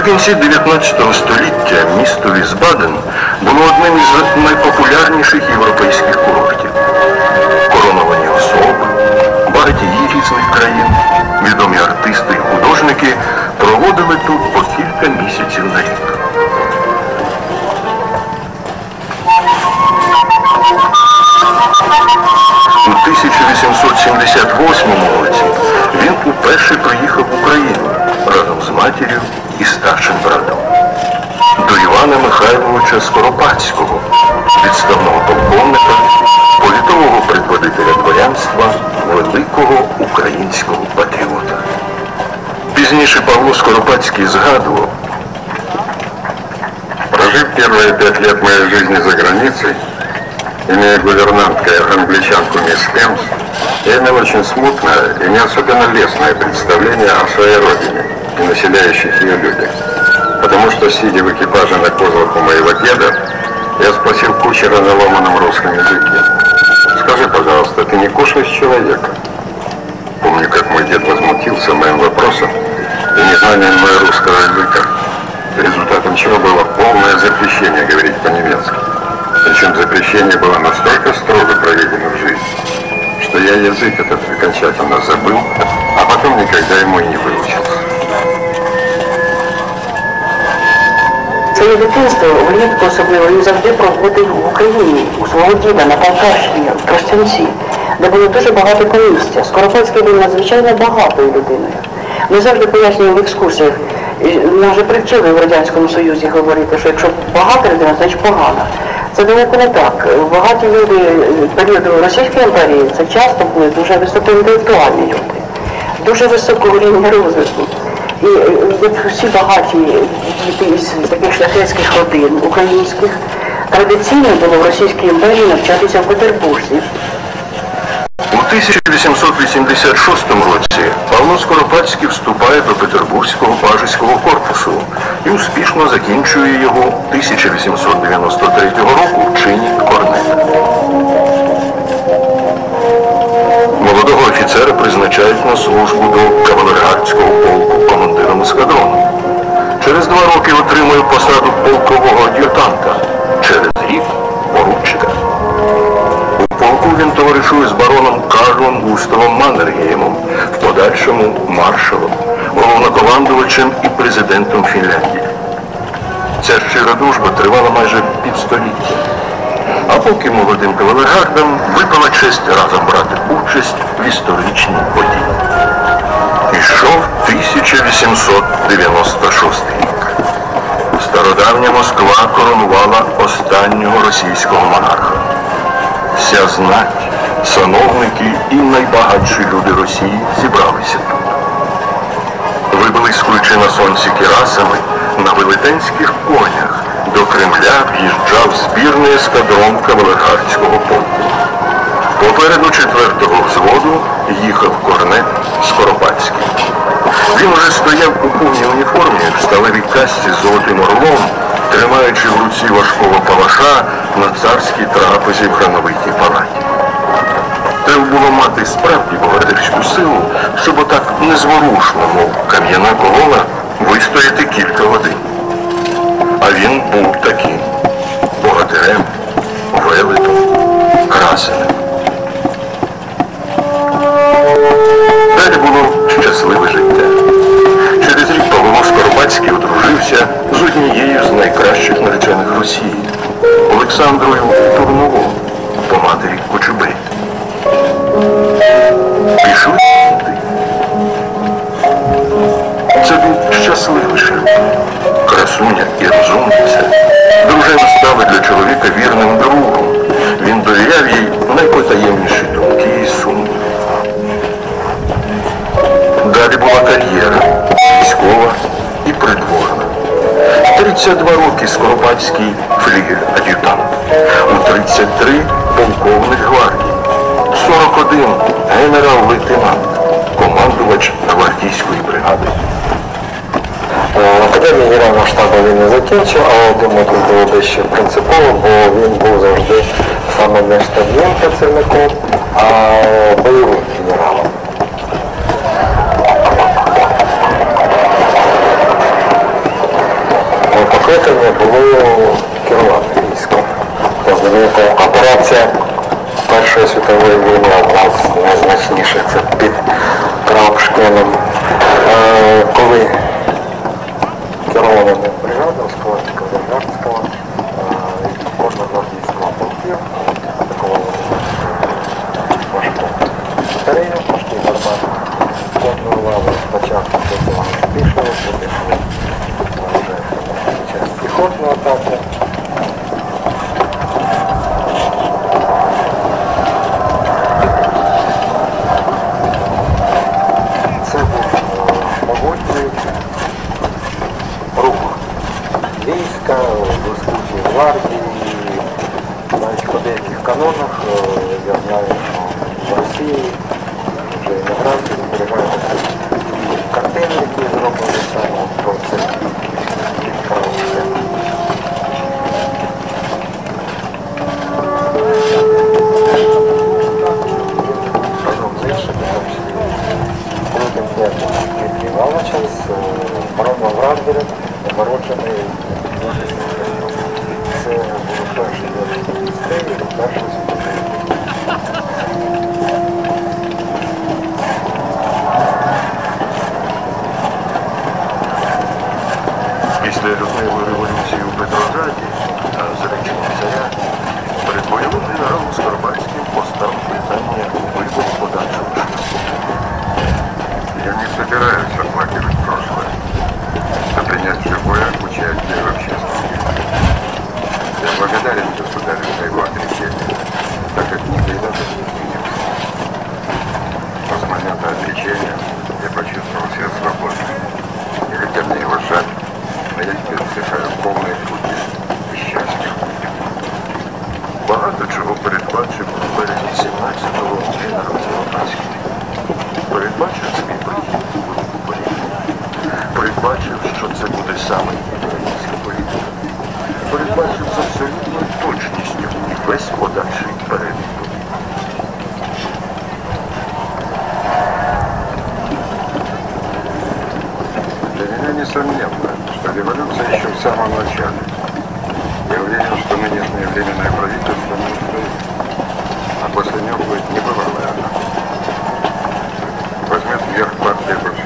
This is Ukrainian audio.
Наприкінці 19 століття місто Вісбаден було одним із найпопулярніших європейських курортів. Короновані особи, багатії різних країн, відомі артисти і художники проводили тут по кілька місяців на рік. У 1878 році він уперше приїхав в Україну разом з матір'ю і старшим братом. До Івана Михайловича Скоропадського, відставного полковника, політового предводителя дворянства, великого українського патріота. Пізніше Павло Скоропадський згадував: «Прожив первые 5 лет моей жизни за границей, имея гувернанткой англичанку мисс Эмс, я имел очень смутное и не особенно лестное представление о своей родине и населяющих ее людях. Потому что, сидя в экипаже на козлах у моего деда, я спросил кучера на ломаном русском языке: скажи, пожалуйста, ты не кушаешь человека?» Помню, как мой дед возмутился моим вопросом и незнанием моего русского языка, результатом чего было полное запрещение говорить по-немецки. Причем запрещение было настолько строго проведено в жизни, что я язык этот окончательно забыл, а потом никогда ему и не выучился. Своє дитинство влітку особливо він завжди проводив в Україні, у свого діда на Полтавщині, в Тростянці, де було дуже багато помістя. Скоропадський був надзвичайно багатою людиною. Ми завжди пояснюємо в екскурсіях, ми вже привчили в Радянському Союзі говорити, що якщо багата людина, значить погана. Це далеко не так. Багаті люди періоду Російської імперії це часто були дуже високоінтелектуальні люди, дуже високого рівня розвитку. І всі багаті діти з таких шляхетських родин українських традиційно було в Російській імперії навчатися в Петербурзі. У 1886 році Павло Скоропадський вступає до Петербурзького пажеського корпусу і успішно закінчує його 1893 року в чині корнета. Молодого офіцера призначають на службу до кавалергардського полку командиром ескадрону. Через 2 роки отримує посаду полкового ад'ютанта, через рік – поручика. У полку він товаришує з бароном Карлом Густавом Маннергеймом, в подальшому маршалом, головнокомандувачем і президентом Фінляндії. Ця щира дружба тривала майже півстоліття. А поки молодим кавалергардам випала честь разом брати участь в історичній події. Ішов 1896 рік. Стародавня Москва коронувала останнього російського монарха. Вся знать, сановники і найбагатші люди Росії зібралися тут. Виблискуючи на сонці кірасами, на велетенських конях до Кремля в'їжджав збірний ескадрон кавалергардського полку. Попереду 4-го взводу їхав корнет Скоропадський. Він уже стояв у повній уніформі, в сталевій касці з золотим орлом, тримаючи в руці важкого палаша на царській трапезі в храновитій палаті. Треба було мати справді богатирську силу, щоб отак незворушно, мов кам'яна колона, вистояти кілька годин. А він був таким – богатирем, велетом, красенем. Далі було щасливе життя. Через рік Павло Скоропадський одружився з однією з найкращих наречених Росії – Олександрою Турновою, по матері Кочубей. Пішли діти. Це був щасливий шлюб. Красуня і розумниця. Дружина стала для чоловіка вірним другом. Він довіряв їй найпотаємніші думки і сумніви. Далі була кар'єра, військова і придворна. 32 роки Скоропадський флігель-ад'ютант, у 33 полковник гвардії, 41 генерал-лейтенант, командувач гвардійської бригади. Академію Генерального штабу він не закінчив, але думаю, тут було дещо принципово, бо він був завжди саме не штабним працівником, а бойовим генералом. покликання було керувати військом. Розумієте, операція Першої світової війни одна з найзначніших, це під Крапшкином. Коли керована бригада у складі Кавергардського і кожного-гвардійського полків атакували важку батарею, важкий гармат. Планували спочатку пішли, потім вже через піхотну атаку. Це був могутній рух війська, блискучої гвардії. Навіть по деяких канонах я знаю, що в Росії вже емігранти зберігають картини, які зроблені саме про це відправлення. Разом з іншими, Володим Дмитрий Івановичем з бароном Врангелем, народжений в 20 років. Це було перший день Першої світової війни. Після лютневої революції у Петрограді, зареченого царя, перед бойовим генералом Скоропадським постав питання вибору подальшого шляху. Я не собираюсь оплакивать прошлое, а принять любое участие в общественности. Я благодарен государю за его отречение, так как никогда бы не изменился. Но с момента отречения я почувствовал себя свободным. И хотя мне его жаль, но я теперь вдыхаю полные груди и счастья. Багато чого передбачив у березні 17-го генерал Скоропадський. Передбачив свій прихід у велику політику. Передбачив, що це буде саме українська політика. Передбачив з абсолютною точністю весь подальший перебіг подій. Для меня несомненно, что революция еще в самом начале. Я уверен, что нынешнее временное правительство не устоит, а после него будет небывалая атака. Возьмет вверх партия большевиков.